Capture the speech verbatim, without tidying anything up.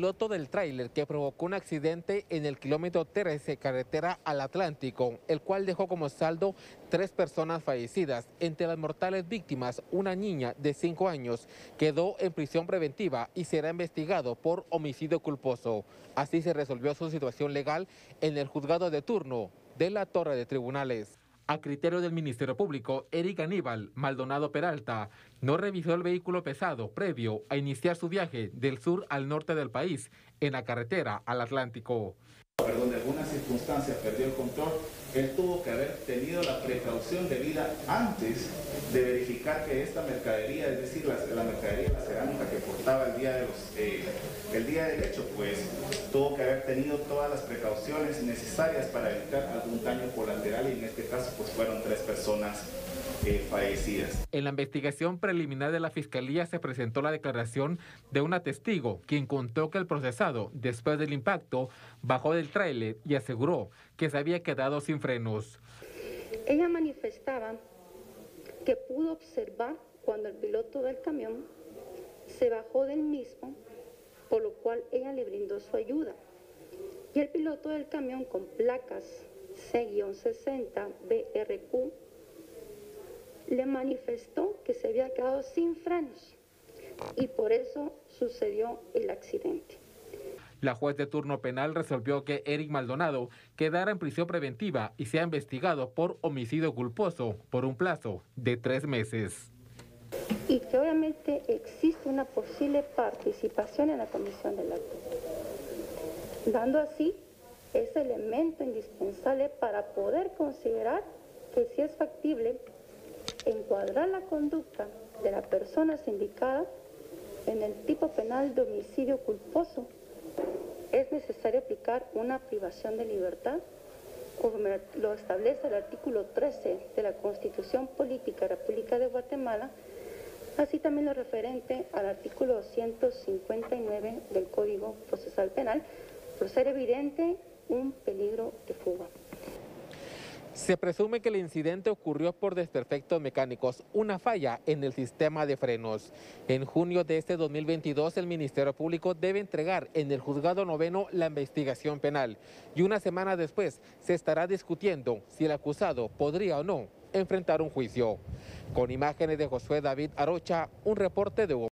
Piloto del tráiler que provocó un accidente en el kilómetro trece carretera al Atlántico, el cual dejó como saldo tres personas fallecidas. Entre las mortales víctimas, una niña de cinco años quedó en prisión preventiva y será investigado por homicidio culposo. Así se resolvió su situación legal en el juzgado de turno de la Torre de Tribunales. A criterio del Ministerio Público, Eric Aníbal Maldonado Peralta no revisó el vehículo pesado previo a iniciar su viaje del sur al norte del país en la carretera al Atlántico. Perdón, de alguna circunstancia perdió el control, él tuvo que haber tenido la precaución debida antes de verificar que esta mercadería, es decir, la, la mercadería de la cerámica que portaba el día, de los, eh, el día del hecho, pues tuvo que haber tenido todas las precauciones necesarias para evitar algún daño colateral y en este caso pues fueron tres personas Eh, fallecidas. En la investigación preliminar de la Fiscalía se presentó la declaración de una testigo, quien contó que el procesado, después del impacto, bajó del tráiler y aseguró que se había quedado sin frenos. Ella manifestaba que pudo observar cuando el piloto del camión se bajó del mismo, por lo cual ella le brindó su ayuda. Y el piloto del camión con placas C sesenta B R Q le manifestó que se había quedado sin frenos y por eso sucedió el accidente. La juez de turno penal resolvió que Eric Maldonado quedara en prisión preventiva y sea investigado por homicidio culposo por un plazo de tres meses. Y que obviamente existe una posible participación en la comisión del acto, dando así ese elemento indispensable para poder considerar que si es factible encuadrar la conducta de la persona sindicada en el tipo penal de homicidio culposo, es necesario aplicar una privación de libertad, como lo establece el artículo trece de la Constitución Política de la República de Guatemala, así también lo referente al artículo doscientos cincuenta y nueve del Código Procesal Penal, por ser evidente un peligro de fuga. Se presume que el incidente ocurrió por desperfectos mecánicos, una falla en el sistema de frenos. En junio de este dos mil veintidós, el Ministerio Público debe entregar en el Juzgado Noveno la investigación penal y una semana después se estará discutiendo si el acusado podría o no enfrentar un juicio. Con imágenes de Josué David Arocha, un reporte de